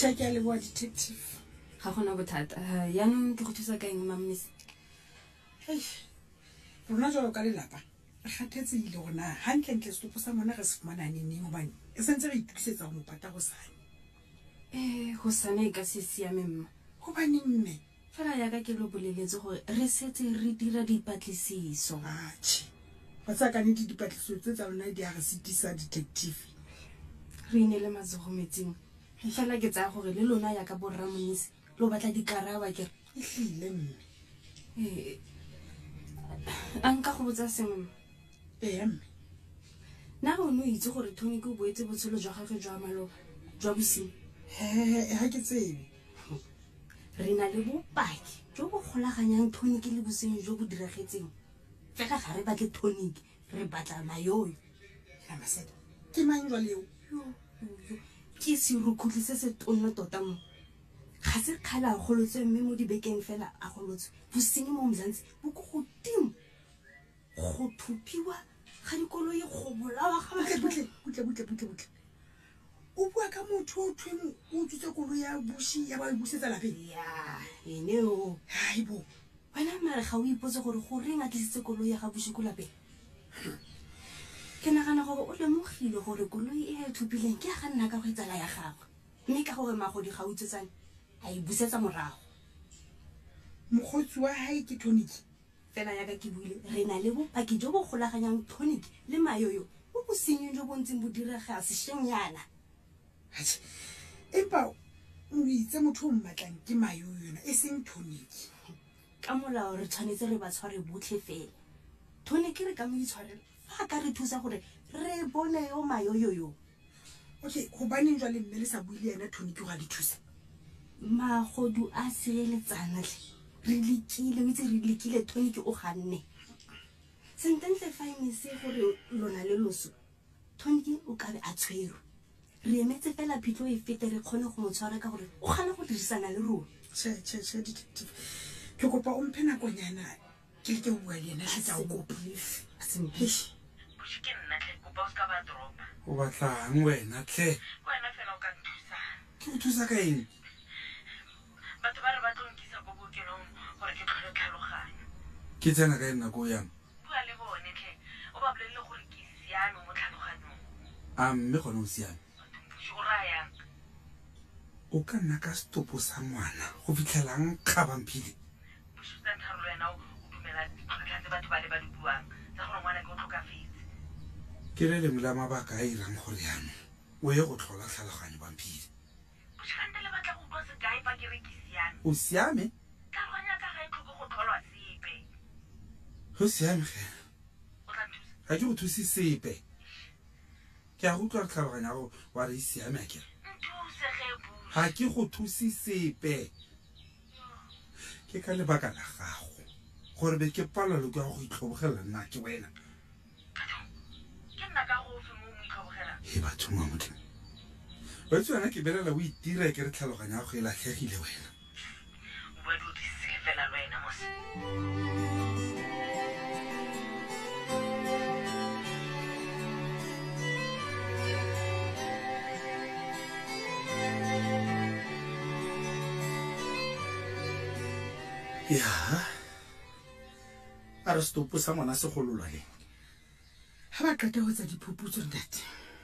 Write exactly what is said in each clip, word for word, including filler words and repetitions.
check ya le boa detective ga gona bothata yaanong ke go thusa ka eng mammis hey rona jalo ka lelapa re kgathetse ile gona hantle-ntle setopo sa mona re se fumana neneng gobane e sentse re itukisetsa go mopata go sane eh go sane ka se siame mma gobaneng mme fela yaka ke lo boleletse gore re setse re dira dipatlisiso atšhe ba tsa ka nnete dipatlisiso tse tsa lona di a re setisa detective re inele matsogo metsing fela ke tsaya gore le lona yaka borramonisi lo batla dikaraba ke ehlile mme eh a nka go botsa sengwe ee mme na o no itse gore Tony ke o boetse botshelo jwa gagwe jwa maloba jwa bosenyi he ha ke tsebe re na le bopaki jo bo golaganyang Tony ke le bosenyi jo bo diragetseng fela ga re batle Tony re batla mayoyo ya masedi ke mang jwa leo ke se rukhutlise se se tonna tota mo ga se khala golotse mme mo dibekeng fela a golotse bosenyi mo Mzansi bo go godimo go thupiwa ga dikoloi go bolawa ga butle butle butle butle butle butle o bua ka motho o thweng o tsutse koloi ya bushi ya ba e busetsa lapeng ya ene o hai bo wena mare ga o ipotse gore go reng a tlisitse koloi ya ga bushi ko lapeng ke nagana gore o lemogile gore koloi e e thupileng ke ga nna ka go etsala ya gagwe mme ka gore magodi ga o tsetsane a e busetsa morago mogotsi wa hae ke Tonic fela yaka ke buile re na le bopaki jo bo golaganyang Tonic le mayoyo bo bo senyeng jo bontseng bo direga sešhenyana atšhe empa o itse motho o mmatlang ke mayoyo yona e seng Tonic ka molao re tshwanetse re ba tshware botlhe fela Tonic re ka mo itshwarela fa ka re thusa gore re bone yo mayoyo yo okay gobaneng jwa le mme le sa buile yena Tonic go a di thusa magodu a sireletsana tle re lekile o itse re lekile Tonic o ganne sententle fa e mise gore lona le loso Tonic o ka be a tshwerwe re emetse fela phitlho e fete re kgone go mo tshwara ka gore o gana go dirisana le rona che che che detective ke kopa o mphe nakonyana ke ke bua le yena tsa o kopa a sempish bushi ke nna tle kopa o ska ba dropa o batlang wena tle wena fela o ka nthusa ke o thusa ka eng batho ba re ba tlonkisa go bookelong gore ke tlhole tlhaloganya ke tsena ka nna go yang bua le bone tle o ba bolelle gore ke siame mo tlhaloganyong a mme gone o siame bushi o rayang o ka nna ka stopo sa ngwana go fitlhelang kgabamphile bushi tsa ntharo wena o dumela ditlhotlha tse batho ba le ba di buang tsa gore ngwana ke o tlhokafetse ke le lengwe la mabaka a irang gore yaanong o ye go tlhola tlhaloganyo bamphile bushi kante le batla go utlwa sekai fa ke re ke siame o siame tlhaloganya ka ga e tlhoke go tlholwa sepe go siame ge o tla nthusa ga ke go thuse sepe ke a go utlwa tlhaloganya go wa re e siame a kere nthuse ge bushi ga ke go thuse sepe ke ka lebaka la gago gore be ke palelwe ke ya go itlhobogelela nna ke wena ke nna ka go fe mo mo itlhobogelang e batho mo modimo ba itse wena ke belela o itira ke re tlhaloganya go e latlhegile wena o ba di o tlisitse fela le wena mose ya a re stopo sa ngwana se gololwa le ga ba qeta go tsa diphuputso ntate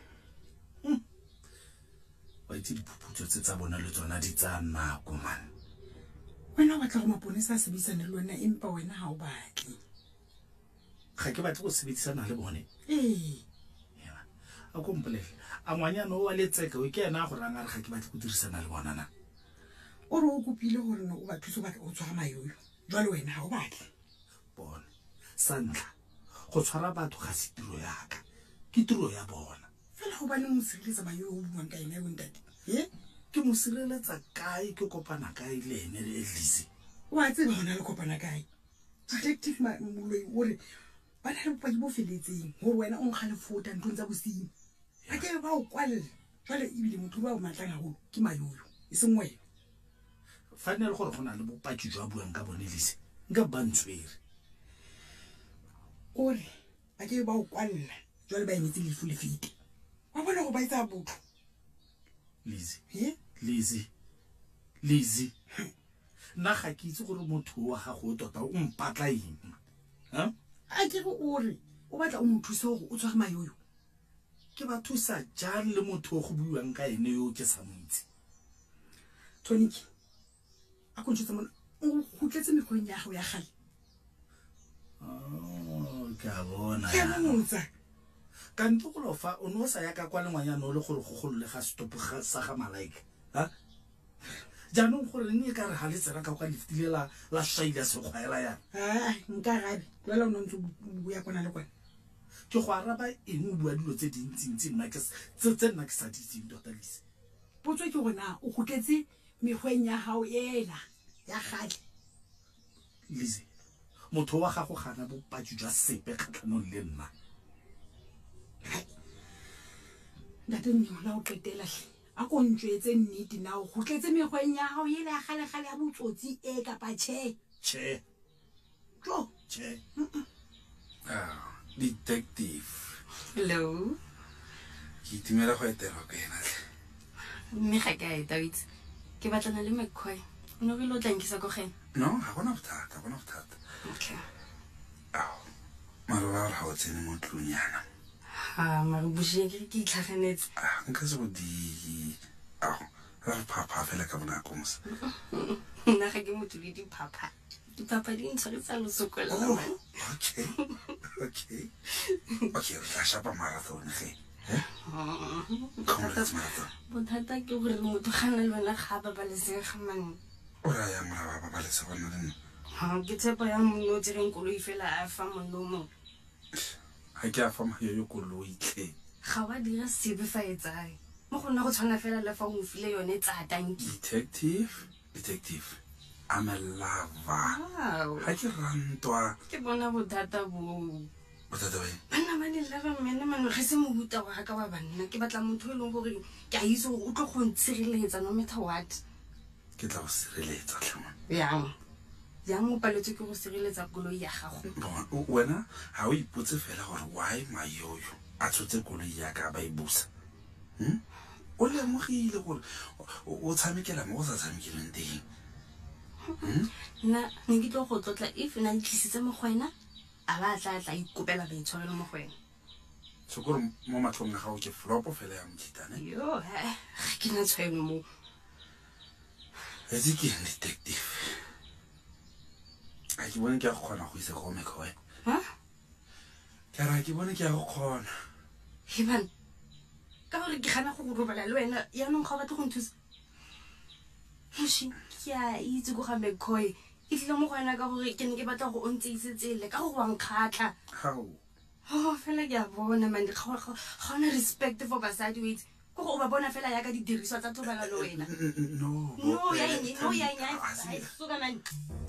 wa itse diphuputso tse tsa bona le tsona di tsa nako man wena o batla go maponesa a sebedisane le wena empa wena ga o batle ga ke batle go sebedisana le bone ee a kompolele a ngwanyana o wa letseka o ke ena a gore a nga re ga ke batle go dirisana le bona na o re o kopile gore no o ba thuso ba o tshwara mayoyo jwale wena ga o batle bona sa ntlha go tshwara batho ga se tiro yaka ke tiro ya bona fela go bane mo sireletsa mayoyo o buang ka ena yo ntate e ke mo sireletsa kae ke kopana kae le ene le Elise o a tseba gona le kopana kae detective moloi o re ba na le bopaki bo feletseng gore wena o nkga lefota nthong tsa bosenyi a ke ba o kwalela jwale ebile motho ba o matlang gagolo ke mayoyo e seng wena fanele gore go na le bopaki jwa buang ka bone Elise nka bantshwere o re ba ke ba o kwalela jwale ba emetse lefu le fete wa bona go ba etsa botho Lise e Lizzy Lizzy nna ga ke itse gore motho wa gago tota o mpatla eng ha a ke go ore o batla o mo thusa go o tswa mayoyo ke ba thusa jang le motho go buang ka ene yo ke sa motse Tonic a go ntse mona o khutletse mekgweng ya go ya gale oh ka bona ke motsa ka ntse go lofa o no sa ya ka kwa lengwanyana o le gore go golle ga stop ga sa ga malaika ha jaanong gore ne ka re ha le tsena ka kwa liftile la la shaila se khwaela ya ha nka gabe wela o ntse o ya kona le kwana ke go araba eng o bua dilo tse dintsi ntsi nna ke tse tse nna ke sa di tseng tota Lizzy potso ke gona o khutletse mekgweng ya hao ela ya gale Lizzy motho wa gago gana bopatsi jwa sepe kgatlhanong le nna ntate nne o la o qetela a ko ntjwetse nnete na o khutletse mekgweng ya hao ela ya gale gale ya botsotsi e kapa che che tlo che ah detective hello ke itumela go etela ka ena mme ga ke a eta witse ke batlana le McCoy o no re lo tlankisa go gena no ga bona bothata ga bona bothata okay ah mara ha o tsene mo tlonyana ha mara bushie ke ke itlhaganetse ah nka se go di ah ra papa fela ka bona komsa nna ga ke motho le dipapa dipapa di ntshwaretsa losokola oh okay okay okay ra shapa marathon ge eh Comrades marathon bothata ke gore motho ga nna le wena ga ba balesega man o ra ya mara ba balesega nna le nna ha ke tshepa ya monna o tsereng koloi fela a fa monna mo ha ke a fa mayo yo koloi tle ga wa dira sebe fa e tsae mo gona go tshwana fela le fa o file yone tsa tanki detective detective I'm a lover wow ha ke rantwa ke bona bothata bo bothata ba banna ba di lava mmene mano ge se mo buta wa ka wa banna ke batla motho e leng gore ke a itse gore o tlo go ntshireletsa no matter what ke tla go sireletsa tlhama yang yang mo paletse ke go sireletsa koloi ya gago bona wena ha o ipotse fela gore why mayoyo a tshotse koloi ya ka ba e busa hm o le mogile gore o tshamekela mo go sa tshamekeleng teng nna ne ke tlo go tlotla if na itlisitse mo go wena a ba tla tla ikopela ba itshwarele mo go wena so gore mo matlhong a gago ke flopo fela ya motshitane yo he ke na tshweno mo etsi ke detective a ke bone ke a go kgona go isa go meka wena ha ke ra ke bone ke a go kgona heban ka gore ke gana go go robala le wena ya nong ga ba tle go nthusa moshi ke a itse go ga McCoy e tlile mo go wena ka gore ke ne ke batla go o ntse isetsele ka go wang khatla how oh fela ke a bona man ga ga ona respect for basadi wait go go ba bona fela ya ka di diriswa tsa tobala le wena no no ya eng no ya eng so ka man